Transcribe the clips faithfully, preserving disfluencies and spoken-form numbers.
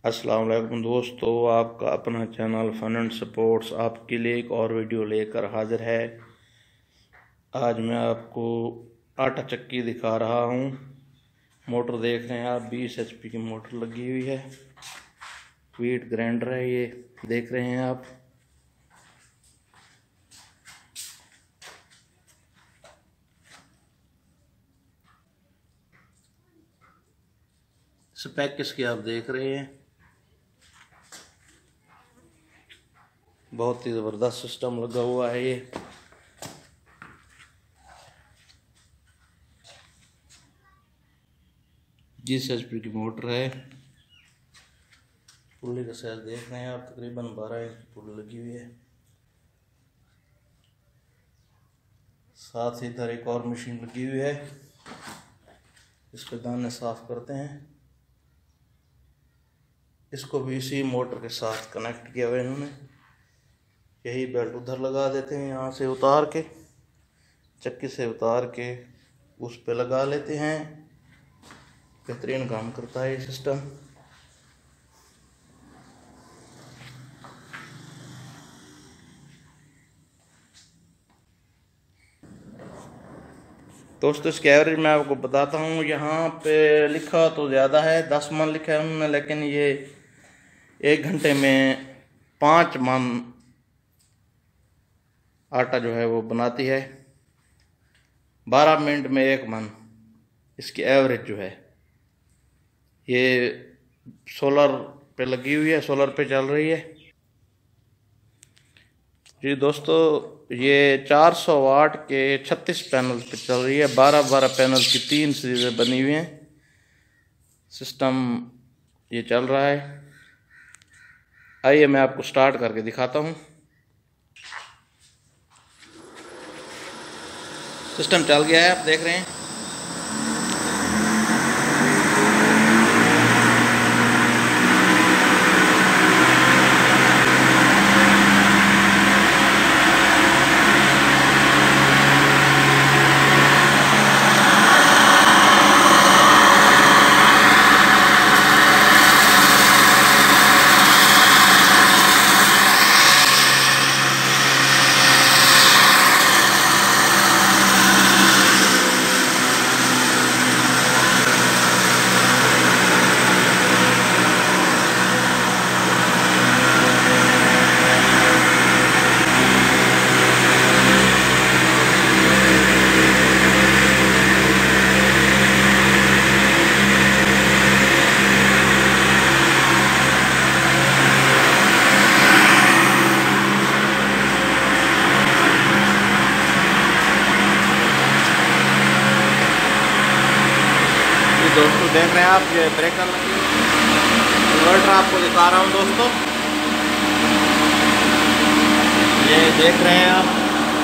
अस्सलाम वालेकुम दोस्तों, आपका अपना चैनल फन एंड स्पोर्ट्स आपके लिए एक और वीडियो लेकर हाजिर है। आज मैं आपको आटा चक्की दिखा रहा हूँ। मोटर देख रहे हैं आप, बीस एच पी की मोटर लगी हुई है। व्हीट ग्राइंडर है ये, देख रहे हैं आप। स्पेक इसके आप देख रहे हैं, बहुत ही ज़बरदस्त सिस्टम लगा हुआ है ये। बीस एच पी की मोटर है। पुल्ली का साइज देख रहे हैं आप, तकरीबन बारह इंच की पुल्ली लगी हुई है। साथ ही इधर एक और मशीन लगी हुई है, इस पे दाने साफ करते हैं। इसको भी इसी मोटर के साथ कनेक्ट किया हुआ है इन्होंने। यही बेल्ट उधर लगा देते हैं, यहाँ से उतार के, चक्की से उतार के उस पे लगा लेते हैं। बेहतरीन काम करता है ये सिस्टम। दोस्तों इसके एवरेज मैं आपको बताता हूँ। यहाँ पे लिखा तो ज़्यादा है, दस मन लिखा है उन्होंने, लेकिन ये एक घंटे में पाँच मन आटा जो है वो बनाती है। बारह मिनट में एक मन इसकी एवरेज जो है। ये सोलर पे लगी हुई है, सोलर पे चल रही है जी दोस्तों। ये चार सौ वाट के छत्तीस पैनल पे चल रही है। बारह बारह पैनल की तीन सीरीज़ें बनी हुई हैं। सिस्टम ये चल रहा है। आइए मैं आपको स्टार्ट करके दिखाता हूँ। सिस्टम चल गया है, आप देख रहे हैं। दोस्तों देख रहे हैं आप, ये ब्रेकर लगी इन्वर्टर आपको दिखा रहा हूँ दोस्तों। ये देख रहे हैं आप,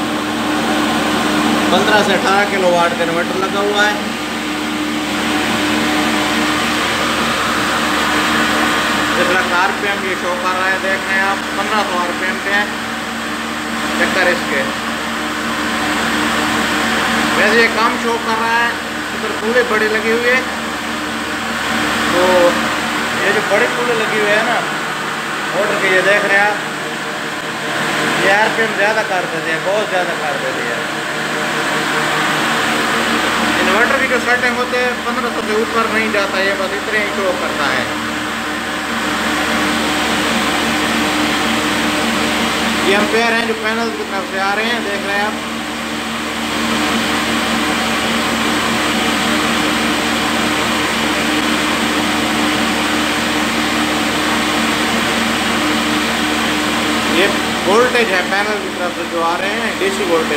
पंद्रह से अठारह किलो वाट का इन्वर्टर लगा हुआ है। जिस लाख आर पी एम ये शो कर रहा है, देख रहे हैं आप, पंद्रह सौ आर पी एम पे है चक्कर इसके। वैसे ये काम शो कर रहा है, इधर पूरे बड़ी लगी हुई है। तो ये जो बड़ी पुल्ले लगी हुई है ना मोटर के, ये देख रहे हैं आप, ये आर पी एम ज़्यादा कर देती है, बहुत ज़्यादा कर देती है। इन्वर्टर की जो सेटिंग होते हैं पंद्रह सौ से ऊपर नहीं जाता, ये बस इतने ही शो करता है। ये एम्पेयर हैं जो पैनल की तरफ से आ रहे हैं, देख रहे हैं आप। ये वोल्टेज है पैनल की तरफ से जो आ रहे हैं, डीसी वोल्टेज।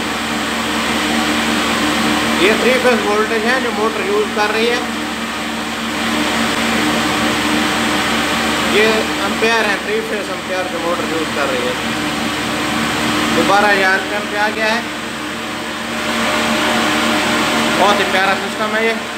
ये थ्री फेज वोल्टेज है जो मोटर यूज कर रही है। ये एम्पेयर है, थ्री फेज एम्पेयर जो मोटर यूज कर रही है। दोबारा ये आर पी एम पे आ गया है। बहुत ही प्यारा सिस्टम है ये।